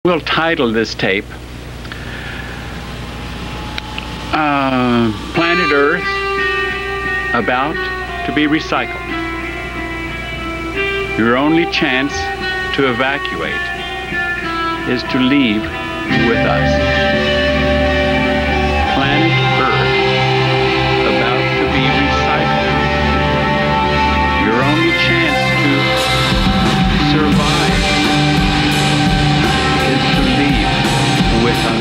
We'll title this tape Planet Earth About to be Recycled. Your only chance to evacuate is to leave with us. Planet Earth about to be recycled. Your only chance to survive is to leave with us.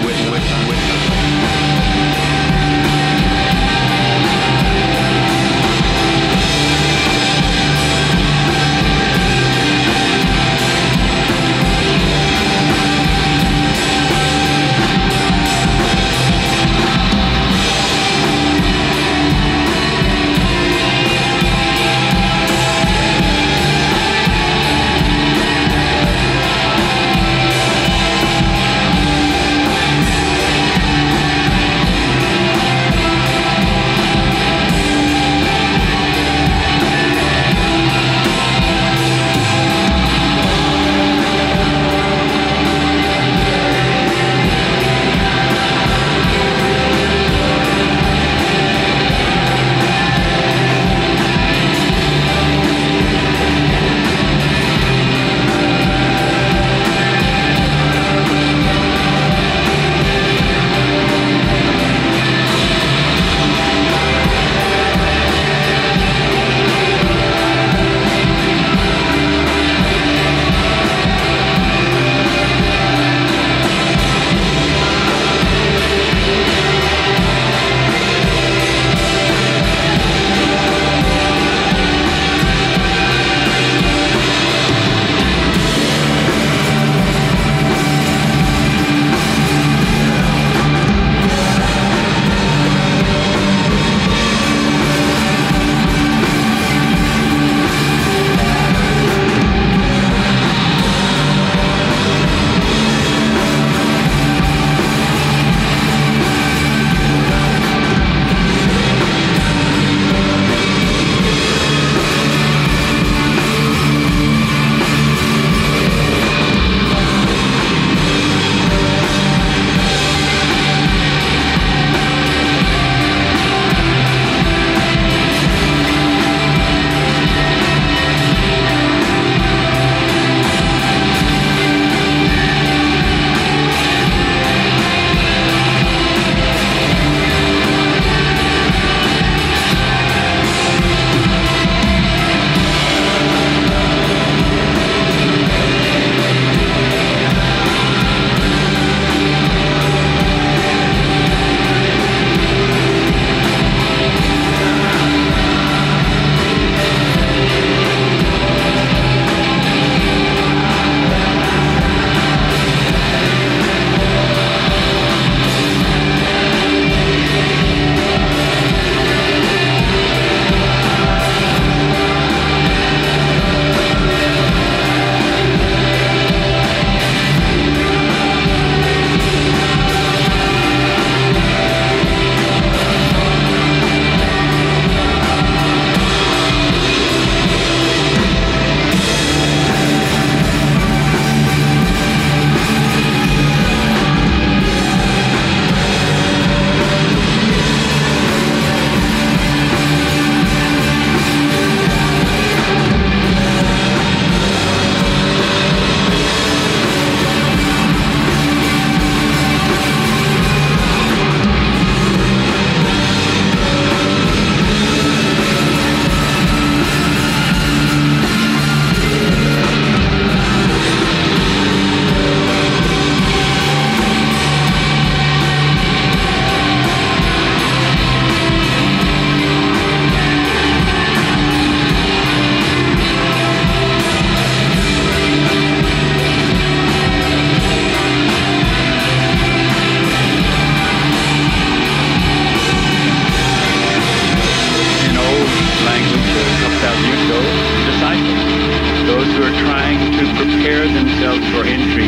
For entry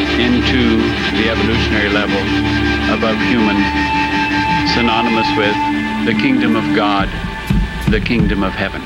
into the evolutionary level above human, synonymous with the kingdom of God, the kingdom of heaven.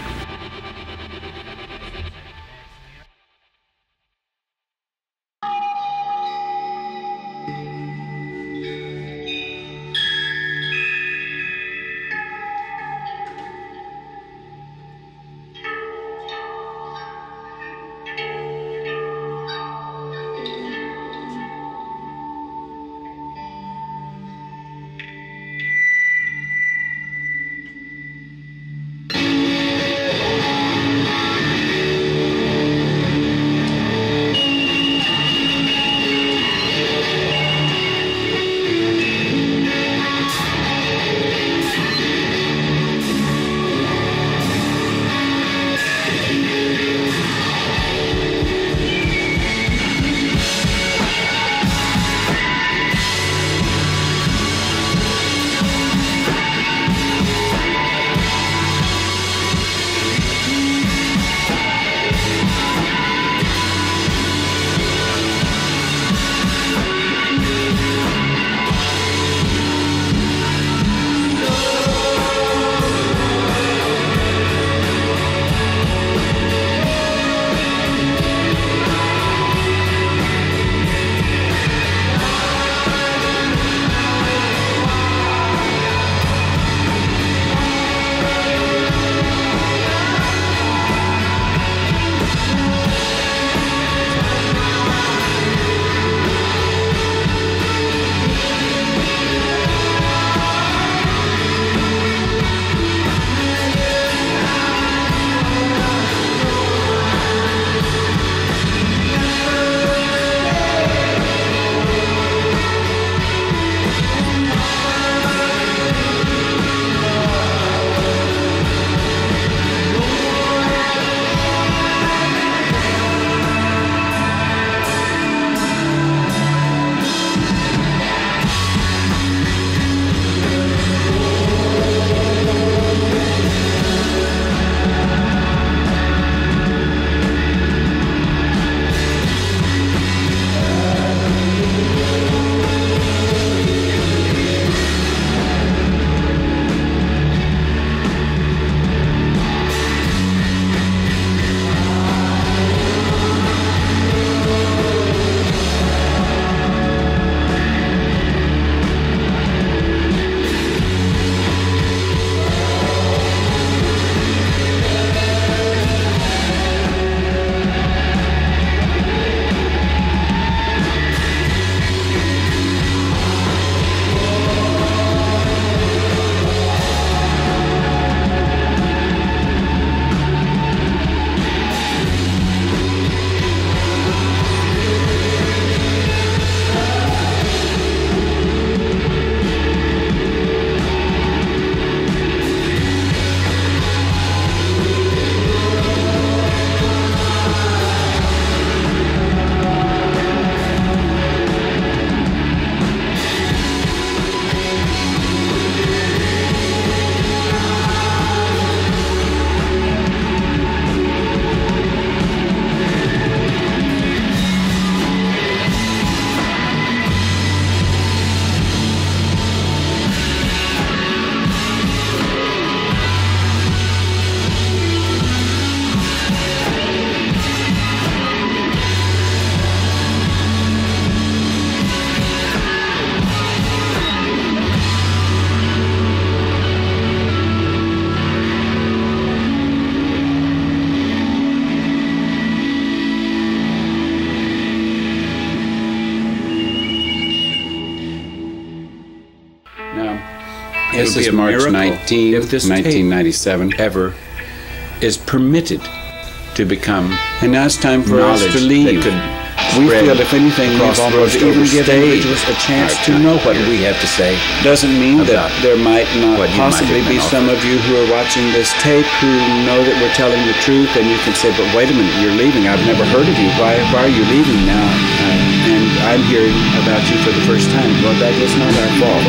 This is March 19, 1997, ever is permitted to become and now it's time for us to leave. We feel, if anything, we've almost even given individuals a chance to know what we have to say. Doesn't mean that there might not possibly be some of you who are watching this tape who know that we're telling the truth, and you can say, but wait a minute, you're leaving. I've never heard of you. Why are you leaving now? And I'm hearing about you for the first time. Well, that is not our fault.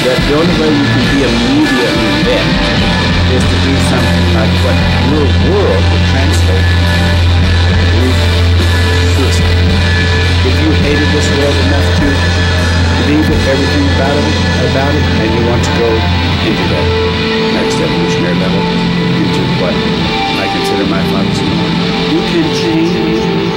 that the only way you can be immediately better is to do something like what your world would translate as suicide. If you hated this world enough to leave everything about it, and you want to go into that next evolutionary level, into what I consider my father's norm, you can change.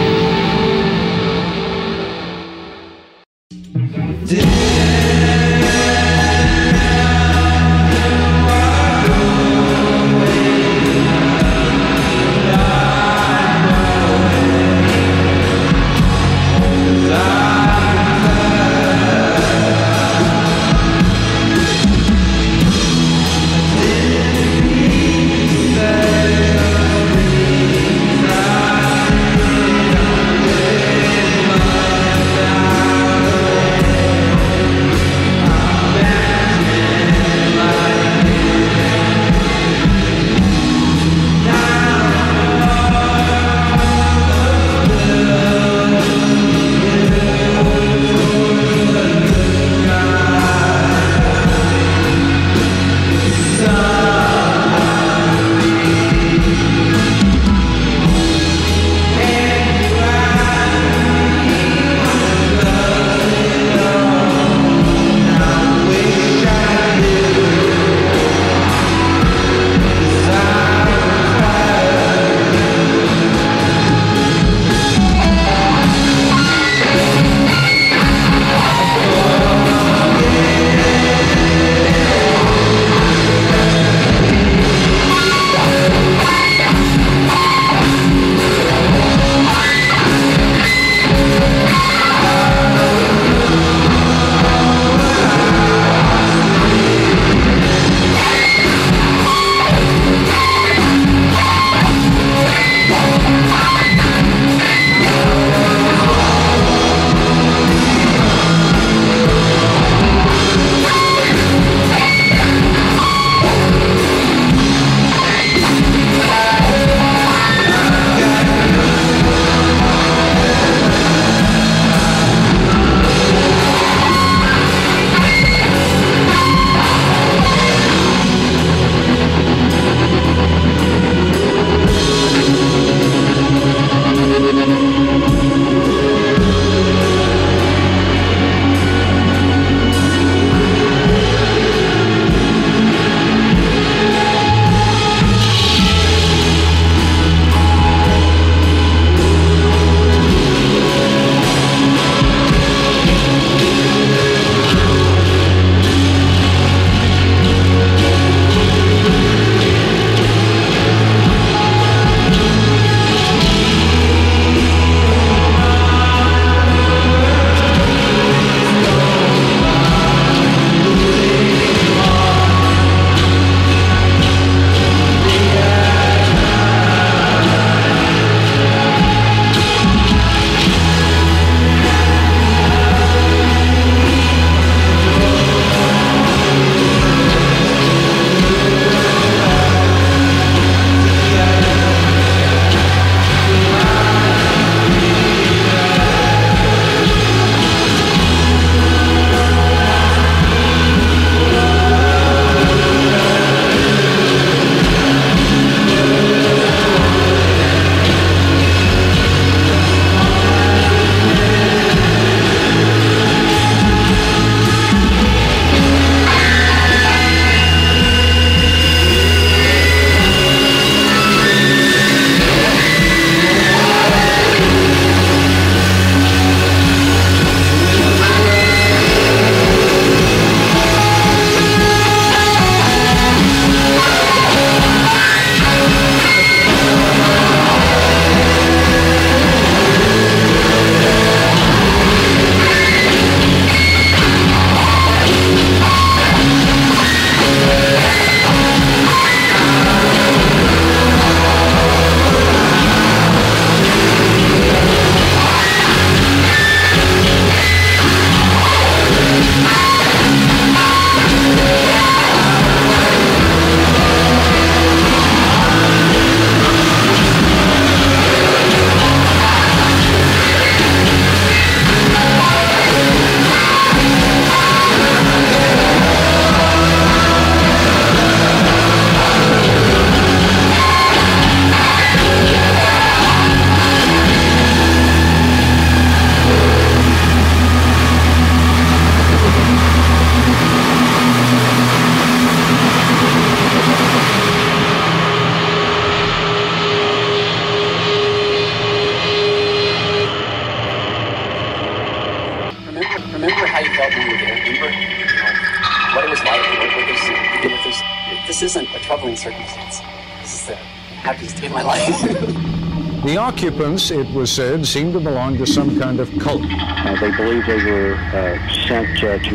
his life and work with us. This isn't a troubling circumstance. This is the happiest day of my life. The occupants, it was said, seemed to belong to some kind of cult. They believed they were sent to earth as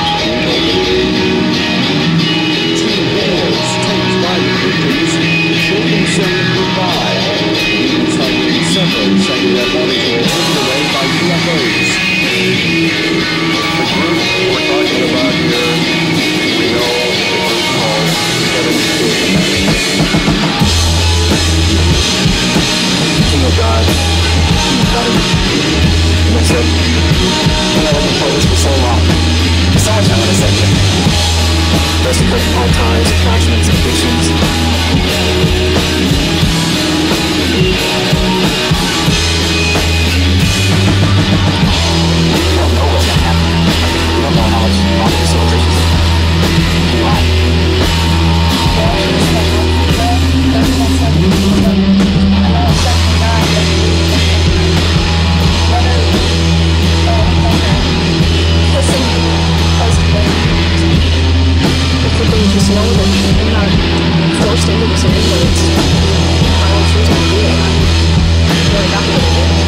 angels. By the victims, children saying goodbye. Even sighting several saying their bodies were taken away by UFOs. The group we're talking about here, we know the group called Heaven Gate. King of God, and I said, I've been looking for this for so long. There's so much I want to say to you. Best of all ties, attachments, addictions. You don't know what's going to happen. You don't know how much longer this celebration is. Just know that you're not forced into this arrangement. It's my own choosing to do it. I'm really happy with it.